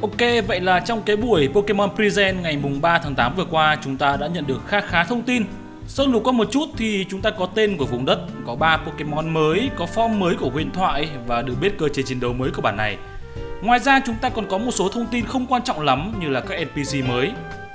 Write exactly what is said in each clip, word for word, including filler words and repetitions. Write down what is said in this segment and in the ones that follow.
Ok, vậy là trong cái buổi Pokemon Present ngày mùng ba tháng tám vừa qua, chúng ta đã nhận được khá khá thông tin. Sơ lược qua một chút thì chúng ta có tên của vùng đất, có ba Pokemon mới, có form mới của huyền thoại và được biết cơ chế chiến đấu mới của bản này. Ngoài ra chúng ta còn có một số thông tin không quan trọng lắm như là các en pê xê mới.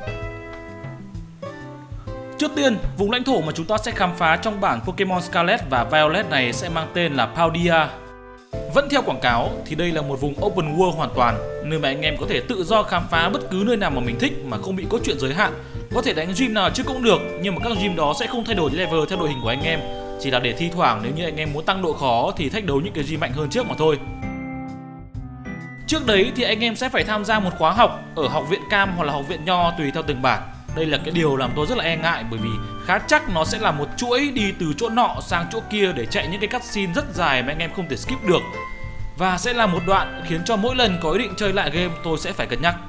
Trước tiên, vùng lãnh thổ mà chúng ta sẽ khám phá trong bản Pokemon Scarlet và Violet này sẽ mang tên là Paldea. Vẫn theo quảng cáo thì đây là một vùng open world hoàn toàn, nơi mà anh em có thể tự do khám phá bất cứ nơi nào mà mình thích mà không bị cốt truyện giới hạn. Có thể đánh gym nào chứ cũng được, nhưng mà các gym đó sẽ không thay đổi level theo đội hình của anh em, chỉ là để thi thoảng nếu như anh em muốn tăng độ khó thì thách đấu những cái gym mạnh hơn trước mà thôi. Trước đấy thì anh em sẽ phải tham gia một khóa học ở học viện Cam hoặc là học viện Nho tùy theo từng bản. Đây là cái điều làm tôi rất là e ngại bởi vì khá chắc nó sẽ là một chuỗi đi từ chỗ nọ sang chỗ kia để chạy những cái cutscene rất dài mà anh em không thể skip được. Và sẽ là một đoạn khiến cho mỗi lần có ý định chơi lại game tôi sẽ phải cân nhắc.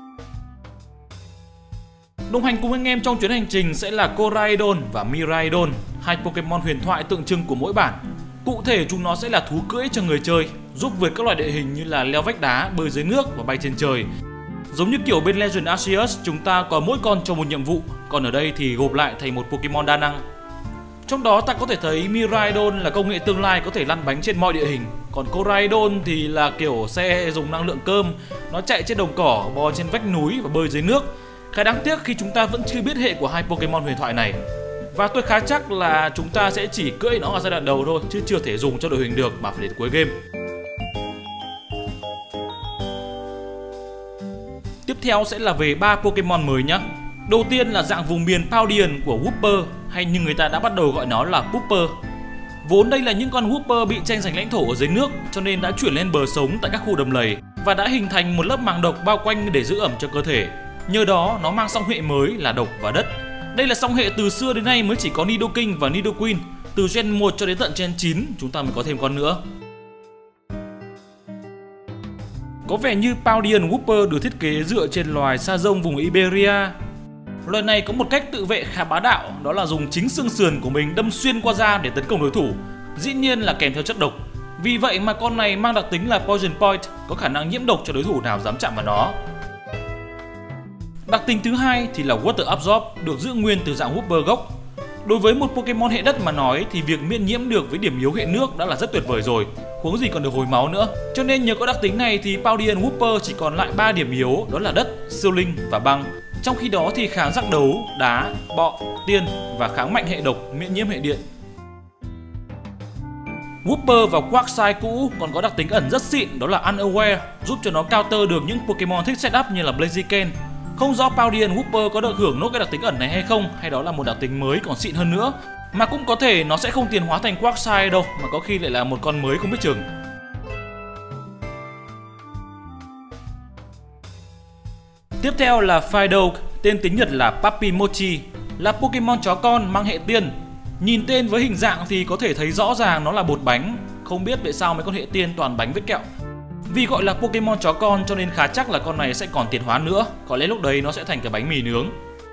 Đồng hành cùng anh em trong chuyến hành trình sẽ là Koraidon và Miraidon, hai Pokemon huyền thoại tượng trưng của mỗi bản. Cụ thể chúng nó sẽ là thú cưỡi cho người chơi, giúp vượt các loại địa hình như là leo vách đá, bơi dưới nước và bay trên trời. Giống như kiểu bên Legend Arceus, chúng ta có mỗi con cho một nhiệm vụ, còn ở đây thì gộp lại thành một Pokemon đa năng. Trong đó ta có thể thấy Miraidon là công nghệ tương lai có thể lăn bánh trên mọi địa hình, còn Koraidon thì là kiểu xe dùng năng lượng cơm, nó chạy trên đồng cỏ, bò trên vách núi và bơi dưới nước. Khá đáng tiếc khi chúng ta vẫn chưa biết hệ của hai Pokemon huyền thoại này. Và tôi khá chắc là chúng ta sẽ chỉ cưỡi nó ở giai đoạn đầu thôi, chứ chưa thể dùng cho đội hình được mà phải đến cuối game. Tiếp theo sẽ là về ba Pokemon mới nhé. Đầu tiên là dạng vùng miền Paldean của Wooper, hay như người ta đã bắt đầu gọi nó là Pooper. Vốn đây là những con Wooper bị tranh giành lãnh thổ ở dưới nước cho nên đã chuyển lên bờ sống tại các khu đầm lầy và đã hình thành một lớp màng độc bao quanh để giữ ẩm cho cơ thể. Nhờ đó nó mang song hệ mới là độc và đất. Đây là song hệ từ xưa đến nay mới chỉ có Nidoking và Nidoqueen. Từ gen một cho đến tận gen chín chúng ta mới có thêm con nữa. Có vẻ như Paldean Wooper được thiết kế dựa trên loài sa rông vùng Iberia. Loài này có một cách tự vệ khá bá đạo, đó là dùng chính xương sườn của mình đâm xuyên qua da để tấn công đối thủ, dĩ nhiên là kèm theo chất độc. Vì vậy mà con này mang đặc tính là Poison Point, có khả năng nhiễm độc cho đối thủ nào dám chạm vào nó. Đặc tính thứ hai thì là Water Absorb, được giữ nguyên từ dạng Wooper gốc. Đối với một Pokemon hệ đất mà nói thì việc miễn nhiễm được với điểm yếu hệ nước đã là rất tuyệt vời rồi, huống gì còn được hồi máu nữa. Cho nên nhờ có đặc tính này thì Paldean Wooper chỉ còn lại ba điểm yếu, đó là đất, siêu linh và băng. Trong khi đó thì kháng rắc đấu, đá, bọ, tiên và kháng mạnh hệ độc, miễn nhiễm hệ điện. Wooper và Quagsire cũ còn có đặc tính ẩn rất xịn, đó là Unaware, giúp cho nó counter được những Pokemon thích setup như là Blaziken. Không rõ Paldean Wooper có được hưởng nốt cái đặc tính ẩn này hay không, hay đó là một đặc tính mới còn xịn hơn nữa. Mà cũng có thể nó sẽ không tiến hóa thành Quagsire đâu, mà có khi lại là một con mới không biết chừng. Tiếp theo là Fidough, tên tiếng Nhật là Papimochi, là Pokemon chó con mang hệ tiên. Nhìn tên với hình dạng thì có thể thấy rõ ràng nó là bột bánh, không biết tại sao mấy con hệ tiên toàn bánh với kẹo. Vì gọi là Pokemon chó con cho nên khá chắc là con này sẽ còn tiến hóa nữa, có lẽ lúc đấy nó sẽ thành cái bánh mì nướng.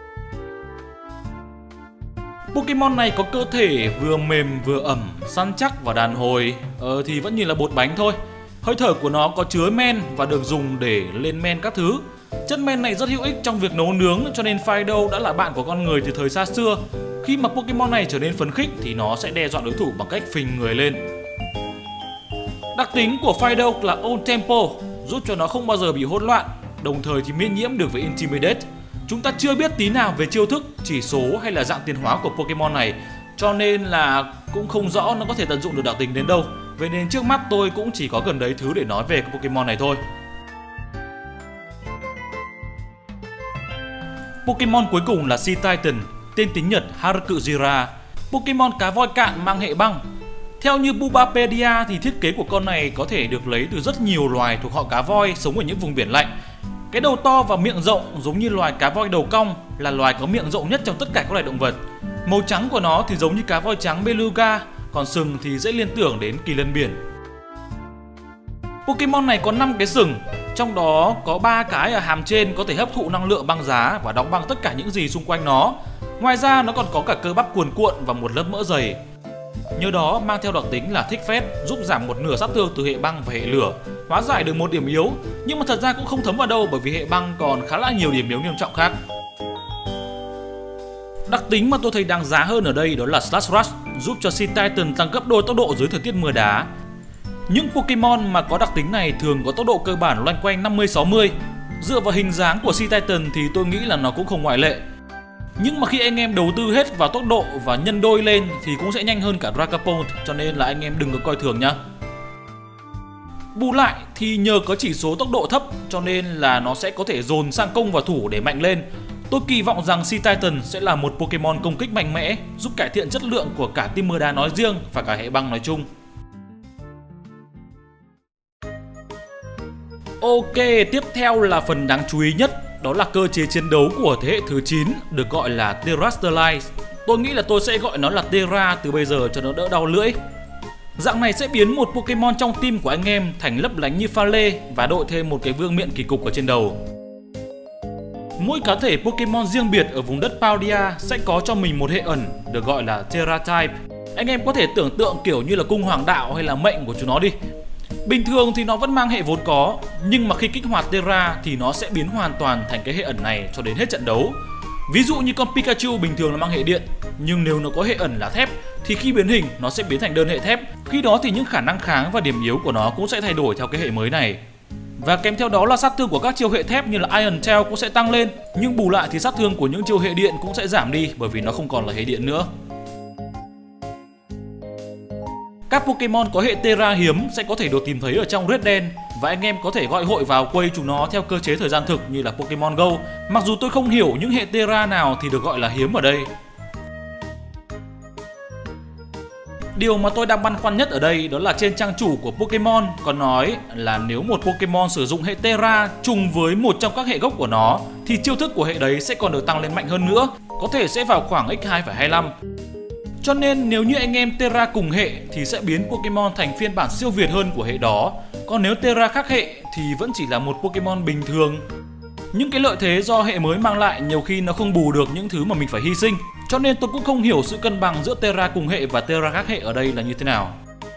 Pokemon này có cơ thể vừa mềm vừa ẩm, săn chắc và đàn hồi, ờ, thì vẫn như là bột bánh thôi. Hơi thở của nó có chứa men và được dùng để lên men các thứ. Chất men này rất hữu ích trong việc nấu nướng cho nên Fidough đã là bạn của con người từ thời xa xưa. Khi mà Pokemon này trở nên phấn khích thì nó sẽ đe dọa đối thủ bằng cách phình người lên. Đặc tính của Fidough là On Tempo, giúp cho nó không bao giờ bị hỗn loạn, đồng thời thì miễn nhiễm được với Intimidate. Chúng ta chưa biết tí nào về chiêu thức, chỉ số hay là dạng tiến hóa của Pokemon này, cho nên là cũng không rõ nó có thể tận dụng được đặc tính đến đâu. Vậy nên trước mắt tôi cũng chỉ có gần đấy thứ để nói về cái Pokemon này thôi. Pokemon cuối cùng là Sea Titan, tên tiếng Nhật Harukujira, Pokemon cá voi cạn mang hệ băng. Theo như Bulbapedia thì thiết kế của con này có thể được lấy từ rất nhiều loài thuộc họ cá voi sống ở những vùng biển lạnh. Cái đầu to và miệng rộng giống như loài cá voi đầu cong, là loài có miệng rộng nhất trong tất cả các loài động vật. Màu trắng của nó thì giống như cá voi trắng beluga, còn sừng thì dễ liên tưởng đến kỳ lân biển. Pokemon này có năm cái sừng, trong đó có ba cái ở hàm trên có thể hấp thụ năng lượng băng giá và đóng băng tất cả những gì xung quanh nó. Ngoài ra nó còn có cả cơ bắp cuồn cuộn và một lớp mỡ dày. Nhờ đó mang theo đặc tính là thích phép, giúp giảm một nửa sát thương từ hệ băng và hệ lửa. hóa giải được một điểm yếu, nhưng mà thật ra cũng không thấm vào đâu bởi vì hệ băng còn khá là nhiều điểm yếu nghiêm trọng khác. Đặc tính mà tôi thấy đáng giá hơn ở đây đó là Slash Rush, giúp cho Sea Titan tăng gấp đôi tốc độ dưới thời tiết mưa đá. Những Pokemon mà có đặc tính này thường có tốc độ cơ bản loanh quanh năm mươi sáu mươi. Dựa vào hình dáng của Sea Titan thì tôi nghĩ là nó cũng không ngoại lệ. Nhưng mà khi anh em đầu tư hết vào tốc độ và nhân đôi lên thì cũng sẽ nhanh hơn cả Dragapult, cho nên là anh em đừng có coi thường nhá. Bù lại thì nhờ có chỉ số tốc độ thấp cho nên là nó sẽ có thể dồn sang công và thủ để mạnh lên. Tôi kỳ vọng rằng Sea Titan sẽ là một Pokemon công kích mạnh mẽ, giúp cải thiện chất lượng của cả team mưa đá nói riêng và cả hệ băng nói chung. Ok, tiếp theo là phần đáng chú ý nhất, đó là cơ chế chiến đấu của thế hệ thứ chín được gọi là Terastallize. Tôi nghĩ là tôi sẽ gọi nó là Terra từ bây giờ cho nó đỡ đau lưỡi. Dạng này sẽ biến một Pokemon trong team của anh em thành lấp lánh như pha lê và đội thêm một cái vương miện kỳ cục ở trên đầu. Mỗi cá thể Pokemon riêng biệt ở vùng đất Paldea sẽ có cho mình một hệ ẩn được gọi là Terra Type. Anh em có thể tưởng tượng kiểu như là cung hoàng đạo hay là mệnh của chúng nó đi. Bình thường thì nó vẫn mang hệ vốn có, nhưng mà khi kích hoạt Terra thì nó sẽ biến hoàn toàn thành cái hệ ẩn này cho đến hết trận đấu. Ví dụ như con Pikachu bình thường là mang hệ điện, nhưng nếu nó có hệ ẩn là thép thì khi biến hình nó sẽ biến thành đơn hệ thép. Khi đó thì những khả năng kháng và điểm yếu của nó cũng sẽ thay đổi theo cái hệ mới này. Và kèm theo đó là sát thương của các chiêu hệ thép như là Iron Tail cũng sẽ tăng lên, nhưng bù lại thì sát thương của những chiêu hệ điện cũng sẽ giảm đi bởi vì nó không còn là hệ điện nữa. Các Pokemon có hệ Terra hiếm sẽ có thể được tìm thấy ở trong Red đen và anh em có thể gọi hội vào quây chúng nó theo cơ chế thời gian thực như là Pokemon Go. Mặc dù tôi không hiểu những hệ Terra nào thì được gọi là hiếm ở đây. Điều mà tôi đang băn khoăn nhất ở đây đó là trên trang chủ của Pokemon có nói là nếu một Pokemon sử dụng hệ Terra trùng với một trong các hệ gốc của nó thì chiêu thức của hệ đấy sẽ còn được tăng lên mạnh hơn nữa, có thể sẽ vào khoảng nhân hai phẩy hai mươi lăm. Cho nên nếu như anh em Terra cùng hệ thì sẽ biến Pokemon thành phiên bản siêu việt hơn của hệ đó. Còn nếu Terra khác hệ thì vẫn chỉ là một Pokemon bình thường. Những cái lợi thế do hệ mới mang lại nhiều khi nó không bù được những thứ mà mình phải hy sinh. Cho nên tôi cũng không hiểu sự cân bằng giữa Terra cùng hệ và Terra khác hệ ở đây là như thế nào.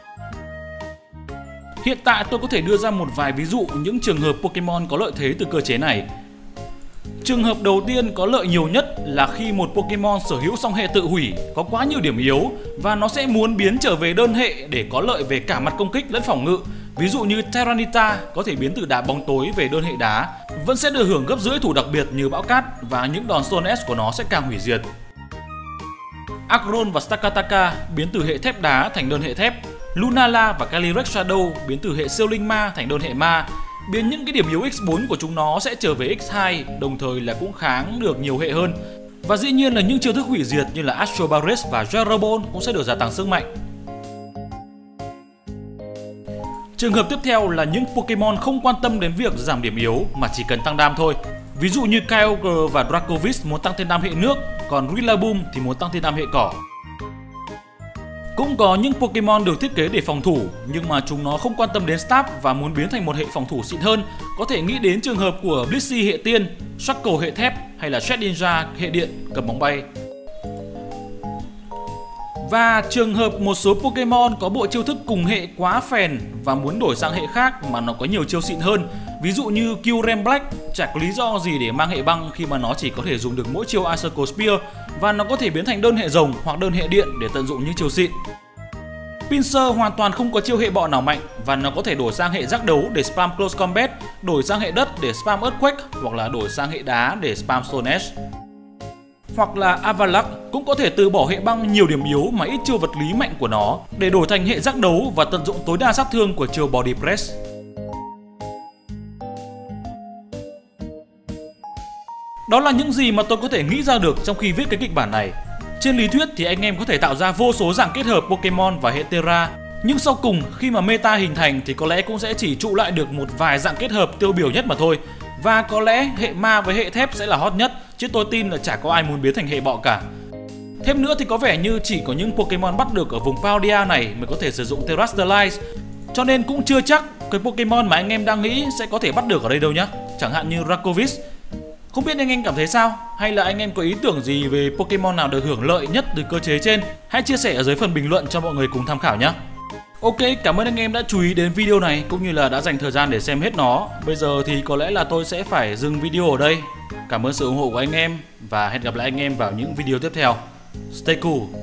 Hiện tại tôi có thể đưa ra một vài ví dụ những trường hợp Pokemon có lợi thế từ cơ chế này. Trường hợp đầu tiên có lợi nhiều nhất là khi một Pokemon sở hữu song hệ tự hủy có quá nhiều điểm yếu và nó sẽ muốn biến trở về đơn hệ để có lợi về cả mặt công kích lẫn phòng ngự. Ví dụ như Tyranitar có thể biến từ đá bóng tối về đơn hệ đá, vẫn sẽ được hưởng gấp rưỡi thủ đặc biệt như bão cát và những đòn Stone S của nó sẽ càng hủy diệt. Aggron và Stakataka biến từ hệ thép đá thành đơn hệ thép. Lunala và Calyrex Shadow biến từ hệ siêu linh ma thành đơn hệ ma. Biến những cái điểm yếu nhân bốn của chúng nó sẽ trở về nhân hai, đồng thời là cũng kháng được nhiều hệ hơn. Và dĩ nhiên là những chiêu thức hủy diệt như là Astro Barrage và Gerabon cũng sẽ được gia tăng sức mạnh. Trường hợp tiếp theo là những Pokemon không quan tâm đến việc giảm điểm yếu mà chỉ cần tăng đam thôi. Ví dụ như Kyogre và Dracovish muốn tăng thêm đam hệ nước, còn Rillaboom thì muốn tăng thêm đam hệ cỏ. Cũng có những Pokemon được thiết kế để phòng thủ nhưng mà chúng nó không quan tâm đến stat và muốn biến thành một hệ phòng thủ xịn hơn. Có thể nghĩ đến trường hợp của Blissey hệ tiên, Shackle hệ thép hay là Shedinja hệ điện cầm bóng bay. Và trường hợp một số Pokemon có bộ chiêu thức cùng hệ quá phèn và muốn đổi sang hệ khác mà nó có nhiều chiêu xịn hơn. Ví dụ như Kyurem Black chả có lý do gì để mang hệ băng khi mà nó chỉ có thể dùng được mỗi chiêu Icicle Spear và nó có thể biến thành đơn hệ rồng hoặc đơn hệ điện để tận dụng những chiêu xịn. Pinsir hoàn toàn không có chiêu hệ bọ nào mạnh và nó có thể đổi sang hệ giác đấu để spam Close Combat, đổi sang hệ đất để spam Earthquake hoặc là đổi sang hệ đá để spam Stone Edge. Hoặc là Avalak cũng có thể từ bỏ hệ băng nhiều điểm yếu mà ít chiêu vật lý mạnh của nó để đổi thành hệ giác đấu và tận dụng tối đa sát thương của chiêu Body Press. Đó là những gì mà tôi có thể nghĩ ra được trong khi viết cái kịch bản này. Trên lý thuyết thì anh em có thể tạo ra vô số dạng kết hợp Pokemon và hệ Terra, nhưng sau cùng khi mà meta hình thành thì có lẽ cũng sẽ chỉ trụ lại được một vài dạng kết hợp tiêu biểu nhất mà thôi. Và có lẽ hệ ma với hệ thép sẽ là hot nhất, chứ tôi tin là chả có ai muốn biến thành hệ bọ cả. Thêm nữa thì có vẻ như chỉ có những Pokemon bắt được ở vùng Paldea này mới có thể sử dụng Terastallize, cho nên cũng chưa chắc cái Pokemon mà anh em đang nghĩ sẽ có thể bắt được ở đây đâu nhá. Chẳng hạn như Dracovish. Không biết anh em cảm thấy sao? Hay là anh em có ý tưởng gì về Pokemon nào được hưởng lợi nhất từ cơ chế trên? Hãy chia sẻ ở dưới phần bình luận cho mọi người cùng tham khảo nhé. Ok, cảm ơn anh em đã chú ý đến video này cũng như là đã dành thời gian để xem hết nó. Bây giờ thì có lẽ là tôi sẽ phải dừng video ở đây. Cảm ơn sự ủng hộ của anh em và hẹn gặp lại anh em vào những video tiếp theo. Stay cool.